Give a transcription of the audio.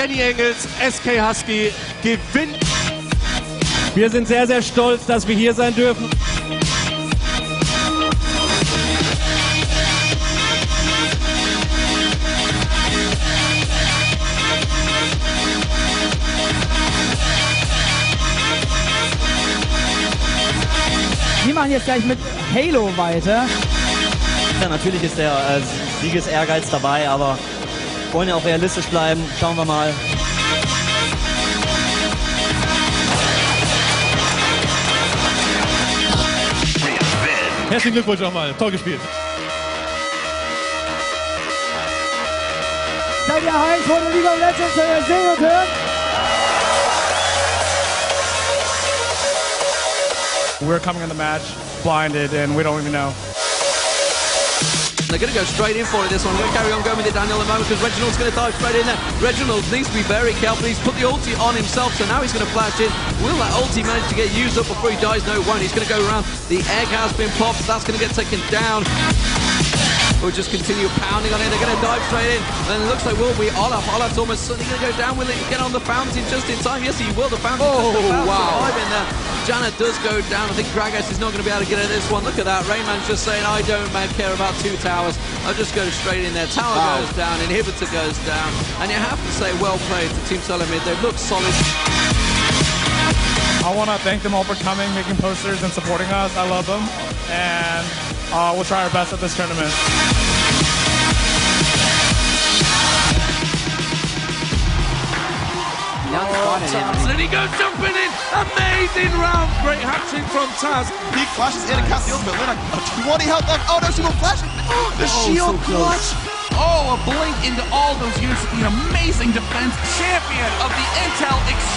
Danny Engels, SK Husky, gewinnt. Wir sind sehr, sehr stolz, dass wir hier sein dürfen. Wir machen jetzt gleich mit Halo weiter. Ja, natürlich ist der Siegesehrgeiz dabei, aber wollen ja auch realistisch bleiben. Schauen wir mal. Herzlichen Glückwunsch nochmal, toll gespielt. Seid ihr heiß von der League of Legends sehen und hören? We're coming in the match blinded and we don't even know. They're going to go straight in for it, this one. They're going to carry on going with it, Daniel, at the moment, because Reginald's going to dive straight in there. Reginald needs to be very careful. He's put the ulti on himself, so now he's going to flash in. Will that ulti manage to get used up before he dies? No, it won't. He's going to go around. The egg has been popped. That's going to get taken down. We'll just continue pounding on it. They're going to dive straight in. And it looks like will be Olaf. Olaf's almost certainly going to go down. Will he get on the fountain just in time? Yes, he will. The fountain just about survive in there. Janet does go down. I think Gragas is not going to be able to get at this one. Look at that. Rayman's just saying, I don't care about 2 towers. I'll just go straight in there. Tower goes down. Inhibitor goes down. And you have to say, well played to Team Selamid. They've looked solid. I want to thank them all for coming, making posters and supporting us. I love them. And we'll try our best at this tournament. And he goes jumping in. Amazing round. Great hat-trick from Taz. He flashes in and casts the ultimate. Lina, 20 health left. Oh no, she will flash. The shield clutch. Oh, a blink into all those units. The amazing defense champion of the Intel